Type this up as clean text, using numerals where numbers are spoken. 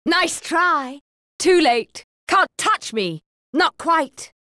Nice try. Too late. Can't touch me. Not quite.